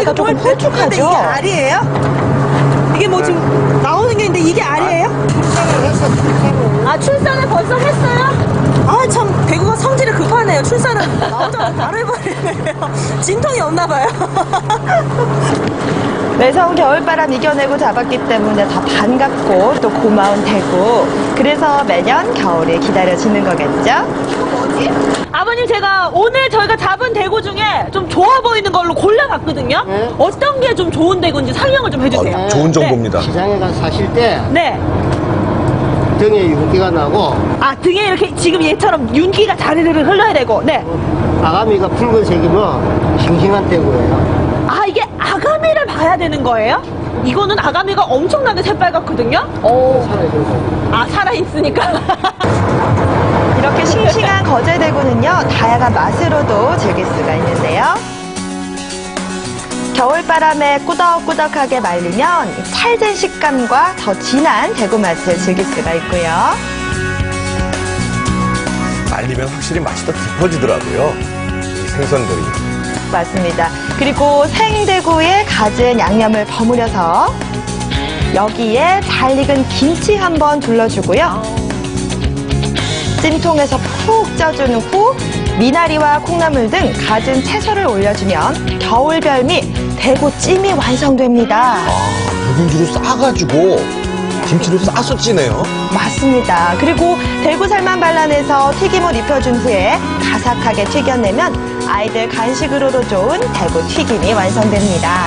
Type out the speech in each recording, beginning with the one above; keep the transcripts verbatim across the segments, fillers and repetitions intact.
다리가 조금 홀쭉하죠? 이게 알이에요? 이게 뭐 지금 나오는 게 있는데 이게 알이에요? 아, 출산을 벌써 했어요? 아, 참, 대구가 성질이 급하네요. 출산은 나오자마자 바로 해버리네요. 진통이 없나 봐요. 매서운 겨울바람 이겨내고 잡았기 때문에 더 반갑고 또 고마운 대구. 그래서 매년 겨울이 기다려지는 거겠죠? 뭐지? 아버님, 제가 오늘 저희가 잡은 대구 중에 좀 좋아 보이는 걸로 골라봤거든요. 네. 어떤 게 좀 좋은 대구인지 설명을 좀 해주세요. 아, 좋은 정보입니다. 시장에 가서 사실 때 네. 등에 윤기가 나고 아, 등에 이렇게 지금 얘처럼 윤기가 자르르 흘러야 되고, 네. 아가미가 붉은색이면 싱싱한 대구예요. 아, 이게 아가미를 봐야 되는 거예요? 이거는 아가미가 엄청나게 새빨갛거든요? 오. 살아있는 아, 살아있으니까. 이렇게 싱싱한 거제대구는요, 다양한 맛으로도 즐길 수가 있는데요. 겨울바람에 꾸덕꾸덕하게 말리면 찰진 식감과 더 진한 대구 맛을 즐길 수가 있고요. 말리면 확실히 맛이 더 깊어지더라고요. 이 생선들이. 맞습니다. 그리고 생대구에 갖은 양념을 버무려서 여기에 잘 익은 김치 한번 둘러주고요. 찜통에서 푹 쪄준 후 미나리와 콩나물 등 갖은 채소를 올려주면 겨울별미 대구찜이 완성됩니다. 아, 묵은지로 싸가지고 김치를 싸서 찌네요. 맞습니다. 그리고 대구살만 발라내서 튀김을 입혀준 후에 바삭하게 튀겨내면 아이들 간식으로도 좋은 대구 튀김이 완성됩니다.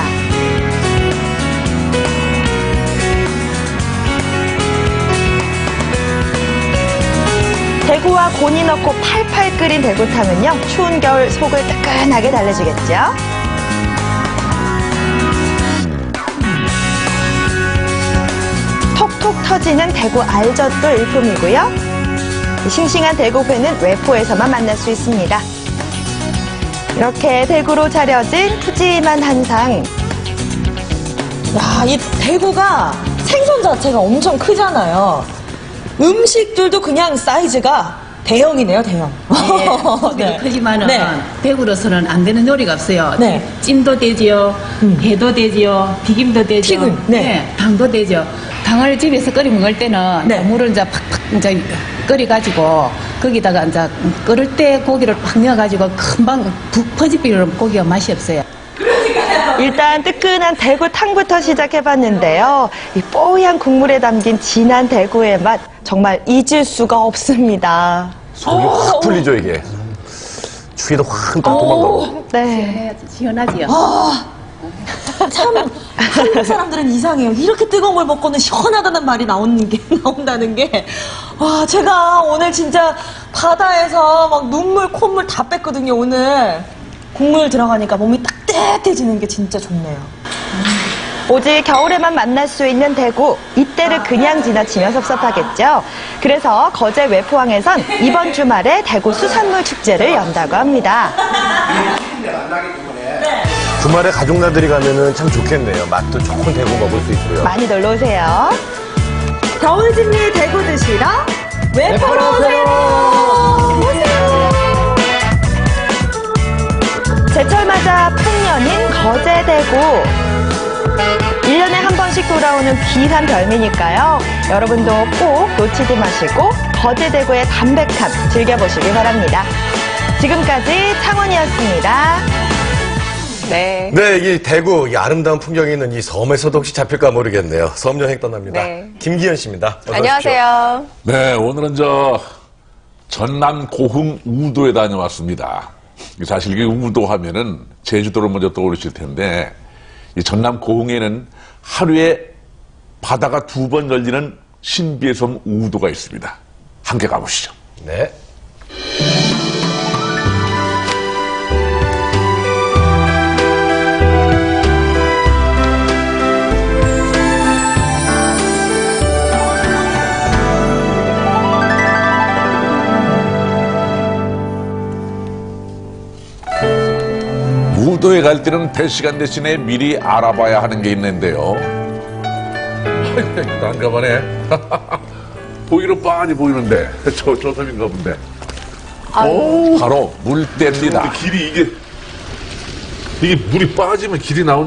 대구와 곤이 넣고 팔팔 끓인 대구탕은요, 추운 겨울 속을 뜨끈하게 달래주겠죠. 톡톡 터지는 대구 알젓도 일품이고요. 싱싱한 대구회는 외포에서만 만날 수 있습니다. 이렇게 대구로 차려진 푸짐한 한상. 야, 이 대구가 생선 자체가 엄청 크잖아요. 음식들도 그냥 사이즈가 대형이네요, 대형. 크기도 네. 크지만은 네. 대구로서는 안 되는 요리가 없어요. 네. 찜도 되지요, 음. 회도 되지요, 튀김도 되죠. 튀김, 네. 당도 되죠. 당을 집에서 끓여 먹을 때는 네. 물을 이제 팍팍 이제 끓여가지고 거기다가 이제 끓을 때 고기를 팍 넣어가지고 금방 푹 퍼지비로 고기가 맛이 없어요. 일단 뜨끈한 대구탕부터 시작해봤는데요. 이 뽀얀 국물에 담긴 진한 대구의 맛 정말 잊을 수가 없습니다. 속이 확 풀리죠, 이게. 추위도 확 도망가고. 네. 시원하지요. 아, 참 한국 사람들은 이상해요. 이렇게 뜨거운 걸 먹고는 시원하다는 말이 나오는 게 나온다는 게. 와, 제가 오늘 진짜 바다에서 막 눈물, 콧물 다 뺐거든요. 오늘 국물 들어가니까 몸이 따뜻해지는 게 진짜 좋네요. 오직 겨울에만 만날 수 있는 대구, 이때를 그냥 지나치면 섭섭하겠죠. 그래서 거제 외포항에선 이번 주말에 대구 수산물 축제를 연다고 합니다. 주말에 가족나들이 가면은 참 좋겠네요. 맛도 좋은 대구 먹을 수 있고요. 많이 놀러 오세요. 겨울 진리 대구 드시러 외포로 오세요. 오세요. 제철맞아 풍년인 거제대구. 일 년에 한 번씩 돌아오는 귀한 별미니까요. 여러분도 꼭 놓치지 마시고 거제대구의 담백함 즐겨보시기 바랍니다. 지금까지 창원이었습니다. 네. 네, 이 대구, 이 아름다운 풍경이 있는 이 섬에서도 혹시 잡힐까 모르겠네요. 섬 여행 떠납니다. 네. 김기현 씨입니다. 어서 오십시오. 안녕하세요. 네, 오늘은 저 전남 고흥 우도에 다녀왔습니다. 사실 이게 우도 하면은 제주도를 먼저 떠오르실 텐데 이 전남 고흥에는 하루에 바다가 두 번 열리는 신비의 섬 우도가 있습니다. 함께 가보시죠. 네. 우도에 갈 때는 배 시간 대신에 미리 알아봐야 하는 게 있는데요. 난감하네. 보이는 빤히 보이는데 저, 저 섬인가 본데. 오, 바로 물대입니다. 길이 이게 이게 물이 빠지면 길이 나온.